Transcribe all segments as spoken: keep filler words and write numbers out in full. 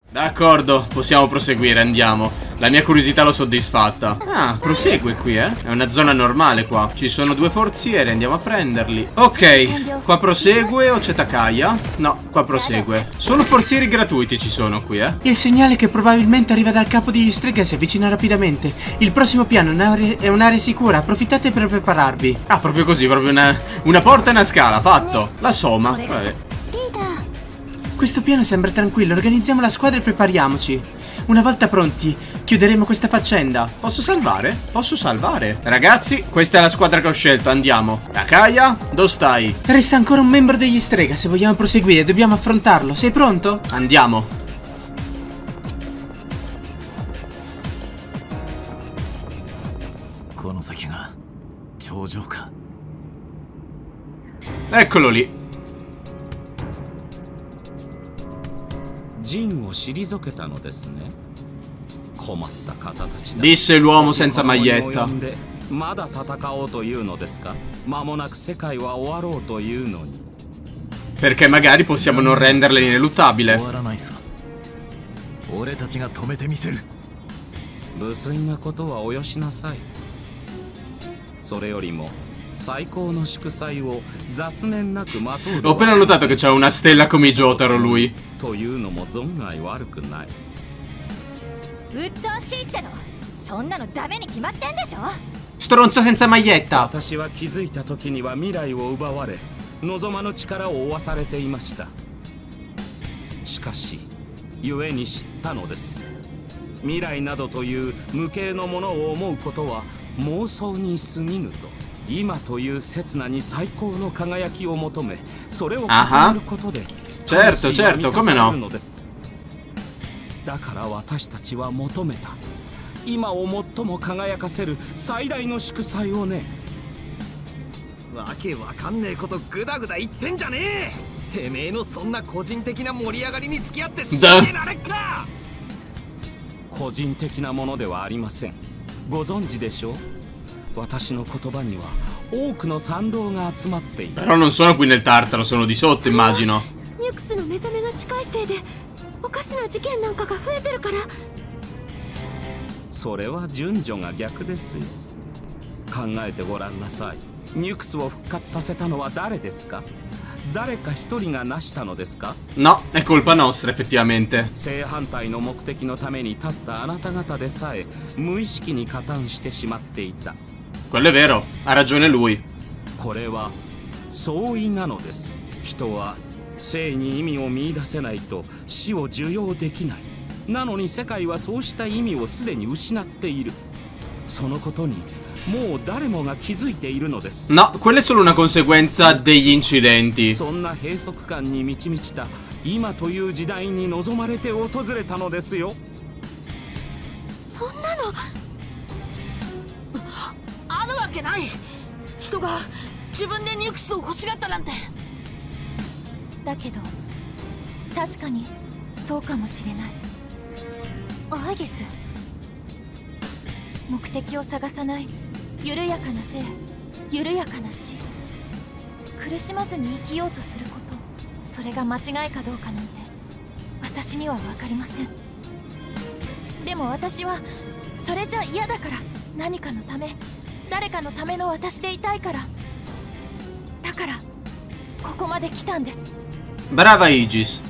D'accordo, possiamo proseguire, andiamo. La mia curiosità l'ho soddisfatta. Ah, prosegue qui, eh. È una zona normale qua. Ci sono due forzieri, andiamo a prenderli. Ok, qua prosegue o c'è Takaya? No, qua prosegue. Solo forzieri gratuiti ci sono qui, eh. Il segnale che probabilmente arriva dal capo degli streghe si avvicina rapidamente. Il prossimo piano è un'area sicura, approfittate per prepararvi. Ah, proprio così, proprio una, una porta e una scala, fatto. La Soma, vabbè. Questo piano sembra tranquillo, organizziamo la squadra e prepariamoci. Una volta pronti, chiuderemo questa faccenda. Posso salvare? Posso salvare. Ragazzi, questa è la squadra che ho scelto, andiamo. Takaya, dove stai? Resta ancora un membro degli strega, se vogliamo proseguire dobbiamo affrontarlo. Sei pronto? Andiamo. Eccolo lì. Disse l'uomo senza maglietta. Perché magari possiamo non renderle ineluttabile. Ho appena notato che c'ha una stella come Jotaro lui. Stronzo senza maglietta. Ah, certo, certo, come no? Però non sono qui nel Tartaro, sono di sotto, immagino. No, è colpa nostra, effettivamente. Quello è vero, ha ragione lui. No, quella è solo una conseguenza degli incidenti. Brava Aegis.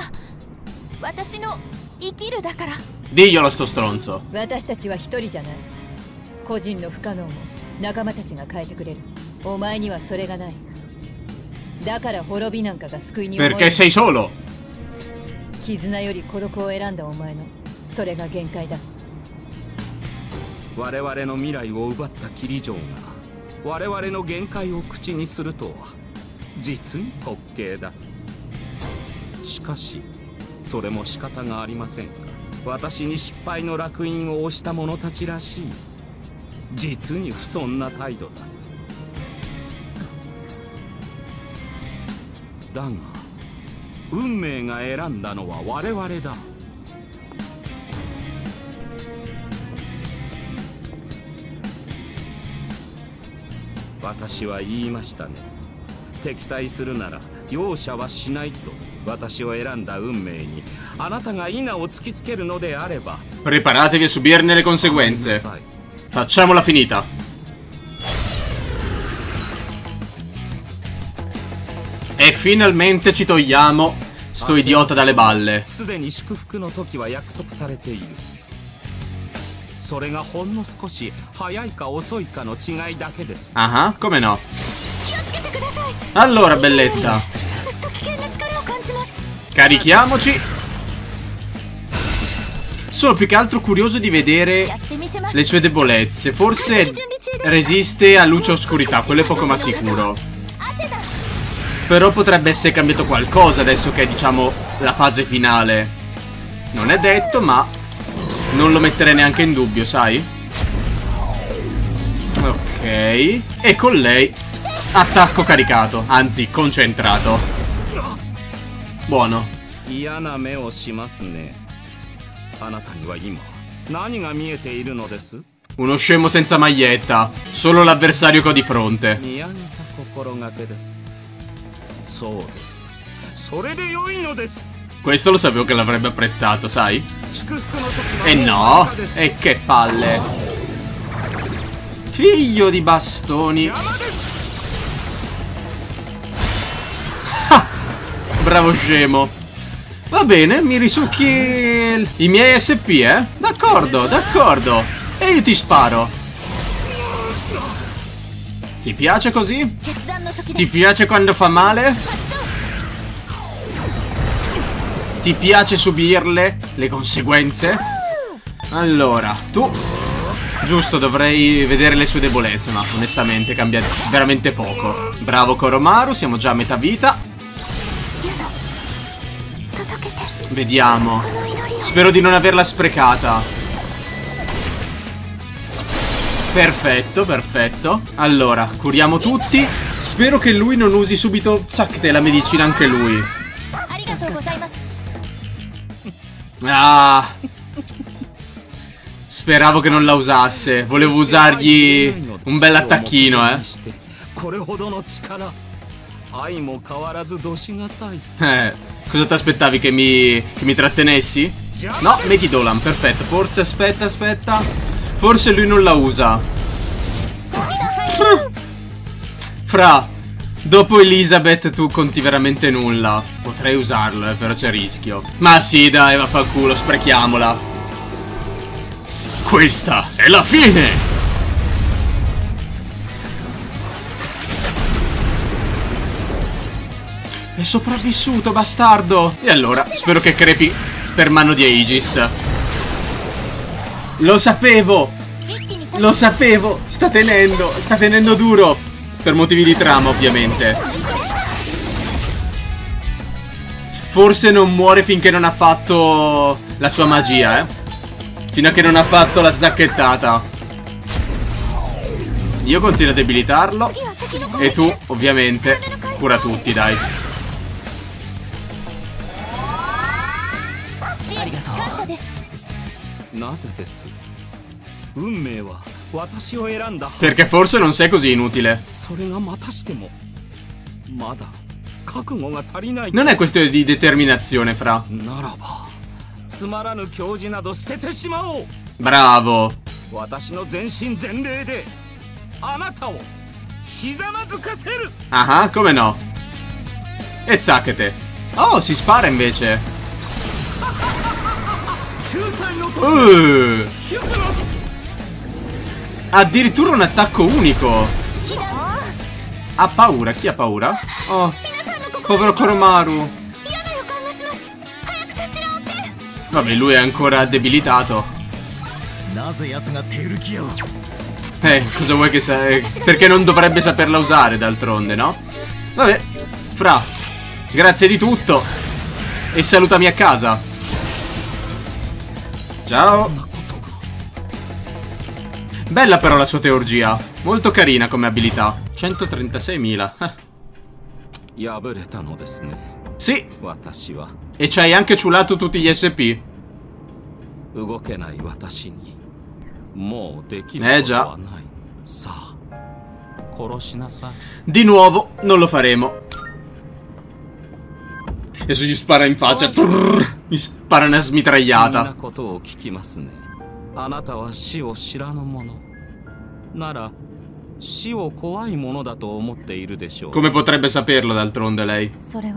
Diglielo a sto stronzo. Perché sei solo. Preparatevi a subirne le conseguenze. Facciamola finita. E finalmente ci togliamo sto idiota dalle balle. Ah, come no? Allora, bellezza, carichiamoci. Sono più che altro curioso di vedere le sue debolezze. Forse resiste a luce e oscurità, quello è poco ma sicuro. Però potrebbe essere cambiato qualcosa adesso che è, diciamo, la fase finale. Non è detto, ma non lo metterei neanche in dubbio, sai? Ok. E con lei attacco caricato, anzi concentrato. Buono. Uno scemo senza maglietta. Solo l'avversario che ho di fronte. Questo lo sapevo che l'avrebbe apprezzato, sai? E no. E che palle. Figlio di bastoni. Ah, bravo scemo. Va bene, mi risucchi i miei S P, eh? D'accordo, d'accordo. E io ti sparo. Ti piace così? Ti piace quando fa male? Ti piace subirle le conseguenze? Allora, tu... Giusto, dovrei vedere le sue debolezze, ma onestamente cambia veramente poco. Bravo Koromaru, siamo già a metà vita. Vediamo. Spero di non averla sprecata. Perfetto, perfetto. Allora, curiamo tutti. Spero che lui non usi subito Sakte, la medicina anche lui. Ah, speravo che non la usasse. Volevo usargli un bel attacchino, eh. Eh, cosa ti aspettavi? Che mi, che mi trattenessi? No, Mekidolan, perfetto. Forse, aspetta, aspetta. Forse lui non la usa. Fra, dopo Elizabeth tu conti veramente nulla. Potrei usarlo, eh, però c'è rischio. Ma sì, dai, vaffanculo, sprechiamola. Questa è la fine. È sopravvissuto, bastardo. E allora, spero che crepi per mano di Aegis. Lo sapevo. Lo sapevo. Sta tenendo, sta tenendo duro. Per motivi di trama, ovviamente. Forse non muore finché non ha fatto la sua magia, eh. Fino a che non ha fatto la zacchettata. Io continuo a debilitarlo. E tu, ovviamente, cura tutti, dai. Perché forse non sei così inutile. Non è questione di determinazione, Fra. Bravo. Ah, come no? E zacchete. Oh, si spara invece. Uh. Addirittura un attacco unico. Ha paura? Chi ha paura? Oh, povero Koromaru. Vabbè, lui è ancora debilitato. Eh, cosa vuoi che sa... Perché non dovrebbe saperla usare, d'altronde, no? Vabbè, Fra, grazie di tutto. E salutami a casa. Ciao. Bella però la sua teurgia. Molto carina come abilità. centotrentaseimila. Sì. E ci hai anche ciulato tutti gli S P. Eh già. Di nuovo non lo faremo. Adesso gli spara in faccia. Trrr, mi spara una smitragliata. Come potrebbe saperlo d'altronde lei?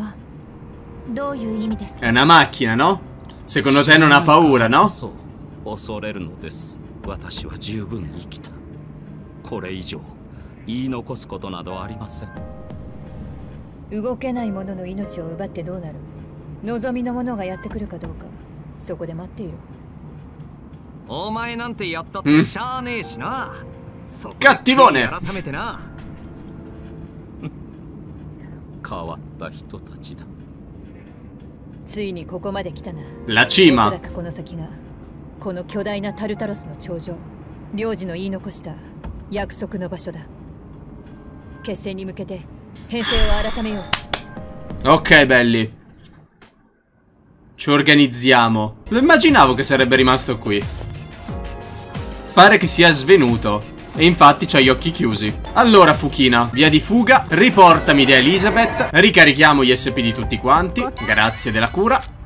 È una macchina, no? Secondo te non ha paura, no? 動けない者の命を奪ってどうなる。望みの者がやってくるかどうか、そこで待っていろ。お前なんてやったってしゃあねえしな。 Cattivone. 改めてな。変わった人たちだ。ついにここまで来たな。 La cima. おそらくこの先がこの巨大なタルタロスの頂上、領事の言い残した約束の場所だ。決戦に向けて Ok, belli. Ci organizziamo. Lo immaginavo che sarebbe rimasto qui. Pare che sia svenuto. E infatti c'ha gli occhi chiusi. Allora, Fukina, via di fuga. Riportami da Elizabeth. Ricarichiamo gli S P di tutti quanti. Grazie della cura.